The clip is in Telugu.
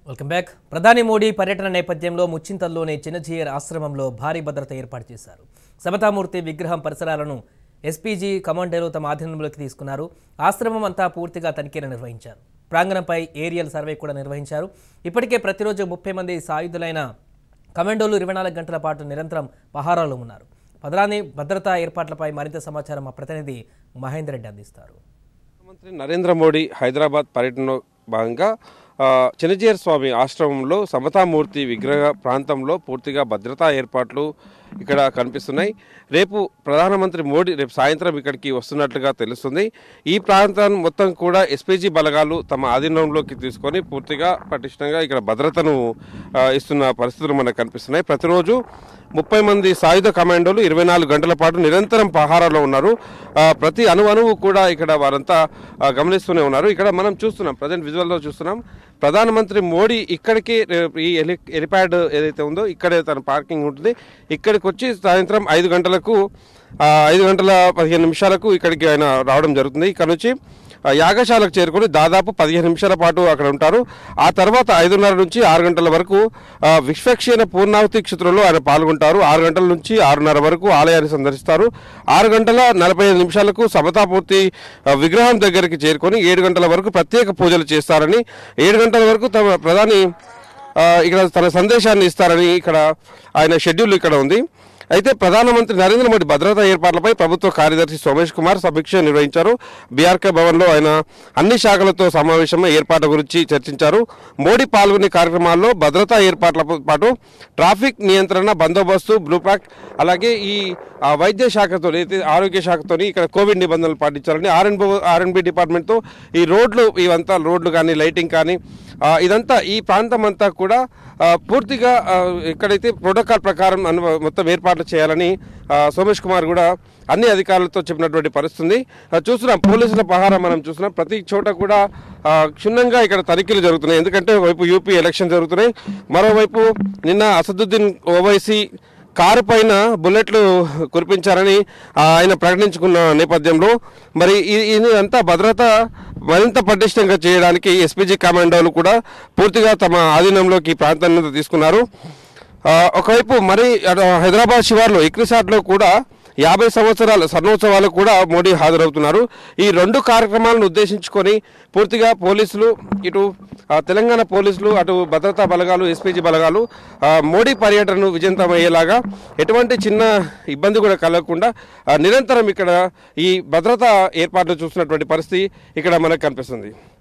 Welcome back. ప్రధాని మోడీ పర్యటన నేపథ్యంలో ముచ్చింతల్లోని చిన్నజీయర్ ఆశ్రమంలో భారీ భద్రత ఏర్పాటు చేశారు. సమతామూర్తి విగ్రహం పరిసరాలను ఎస్పీజీ కమాండోలు తమ ఆధీనంలోకి తీసుకున్నారు. ఆశ్రమం అంతా పూర్తిగా తనిఖీలు నిర్వహించారు. ప్రాంగణంపై ఏరియల్ సర్వే కూడా నిర్వహించారు. ఇప్పటికే ప్రతిరోజు 30 మంది సాయుధులైన కమాండోలు 24 గంటల పాటు నిరంతరం పహారాలో ఉన్నారు. ప్రధాని భద్రతా ఏర్పాట్లపై మరింత సమాచారం మా ప్రతినిధి మహేందర్ రెడ్డి అందిస్తారు. ప్రధానమంత్రి నరేంద్ర మోడీ హైదరాబాద్ పర్యటనలో భాగంగా చిన్నజీయర్ స్వామి ఆశ్రమంలో సమతామూర్తి విగ్రహ ప్రాంతంలో పూర్తిగా భద్రతా ఏర్పాట్లు ఇక్కడ కనిపిస్తున్నాయి. రేపు ప్రధానమంత్రి మోడీ రేపు సాయంత్రం ఇక్కడికి వస్తున్నట్లుగా తెలుస్తుంది. ఈ ప్రాంతాన్ని మొత్తం కూడా ఎస్పీజీ బలగాలు తమ ఆధీనంలోకి తీసుకొని పూర్తిగా పటిష్టంగా ఇక్కడ భద్రతను ఇస్తున్న పరిస్థితులు మనకు కనిపిస్తున్నాయి. ప్రతిరోజు 30 మంది సాయుధ కమాండోలు 24 గంటల పాటు నిరంతరం పహారాలో ఉన్నారు. ప్రతి అణువు కూడా ఇక్కడ వారంతా గమనిస్తూనే ఉన్నారు. ఇక్కడ మనం చూస్తున్నాం, ప్రజెంట్ విజువల్లో చూస్తున్నాం, ప్రధానమంత్రి మోడీ ఇక్కడికి ఈ హెలిప్యాడ్ ఏదైతే ఉందో ఇక్కడే తన పార్కింగ్ ఉంటుంది. ఇక్కడికి వచ్చి సాయంత్రం 5 గంటలకు 5:15 ఇక్కడికి ఆయన రావడం జరుగుతుంది. ఇక్కడ నుంచి యాగశాలకు చేరుకొని దాదాపు 15 నిమిషాల పాటు అక్కడ ఉంటారు. ఆ తర్వాత 5:30 నుంచి 6 గంటల వరకు విశ్వక్షేణ పూర్ణావతి క్షేత్రంలో ఆయన పాల్గొంటారు. 6 గంటల నుంచి 6:30 వరకు ఆలయాన్ని సందర్శిస్తారు. 6:45 సమతాపూర్తి విగ్రహం దగ్గరికి చేరుకొని 7 గంటల వరకు ప్రత్యేక పూజలు చేస్తారని, 7 గంటల వరకు తమ ప్రధాని ఇక్కడ తన సందేశాన్ని ఇస్తారని ఇక్కడ ఆయన షెడ్యూల్ ఇక్కడ ఉంది. అయితే ప్రధానమంత్రి నరేంద్ర మోడీ భద్రతా ఏర్పాట్లపై ప్రభుత్వ కార్యదర్శి సోమేష్ కుమార్ సమీక్ష నిర్వహించారు. బీఆర్కే భవన్లో ఆయన అన్ని శాఖలతో సమావేశమై ఏర్పాట్ల గురించి చర్చించారు. మోడీ పాల్గొనే కార్యక్రమాల్లో భద్రతా ఏర్పాట్లతో పాటు ట్రాఫిక్ నియంత్రణ, బందోబస్తు, బ్లూ ప్యాక్, అలాగే ఈ వైద్య శాఖతో అయితే ఆరోగ్య శాఖతో ఇక్కడ కోవిడ్ నిబంధనలు పాటించాలని ఆర్ఎన్బి డిపార్ట్మెంట్తో ఈ ఇవంతా రోడ్లు కానీ లైటింగ్ కానీ ఇదంతా ఈ ప్రాంతం అంతా కూడా పూర్తిగా ఎక్కడైతే ప్రోటోకాల్ ప్రకారం మొత్తం ఏర్పాట్లు చేయాలని సోమేష్ కుమార్ కూడా అన్ని అధికారులతో చెప్పినటువంటి పరిస్థితుంది. చూస్తున్నాం, పోలీసుల పహారా మనం చూస్తున్నాం. ప్రతి చోట కూడా క్షుణ్ణంగా ఇక్కడ తనిఖీలు జరుగుతున్నాయి. ఎందుకంటే ఒకవైపు యూపీ ఎలక్షన్ జరుగుతున్నాయి, మరోవైపు నిన్న అసదుద్దీన్ ఓవైసీ కారు పైన బుల్లెట్లు కురిపించారని ఆయన ప్రకటించుకున్న నేపథ్యంలో మరి ఇదంతా భద్రత మరింత పటిష్టంగా చేయడానికి ఎస్పీజీ కమాండోలు కూడా పూర్తిగా తమ ఆధీనంలోకి ఈ ప్రాంతాన్ని తీసుకున్నారు. ఒకవైపు మరి హైదరాబాద్ శివార్లో ఇక్రిసాట్లో కూడా 50 సంవత్సరాల స్వర్ణోత్సవాలకు కూడా మోడీ హాజరవుతున్నారు. ఈ 2 కార్యక్రమాలను ఉద్దేశించుకొని పూర్తిగా పోలీసులు, ఇటు తెలంగాణ పోలీసులు, అటు భద్రతా బలగాలు, ఎస్పీజీ బలగాలు మోడీ పర్యటనను విజయవంతమయ్యేలాగా ఎటువంటి చిన్న ఇబ్బంది కూడా కలగకుండా నిరంతరం ఇక్కడ ఈ భద్రతా ఏర్పాట్లు చూస్తున్నటువంటి పరిస్థితి ఇక్కడ మనకు కనిపిస్తుంది.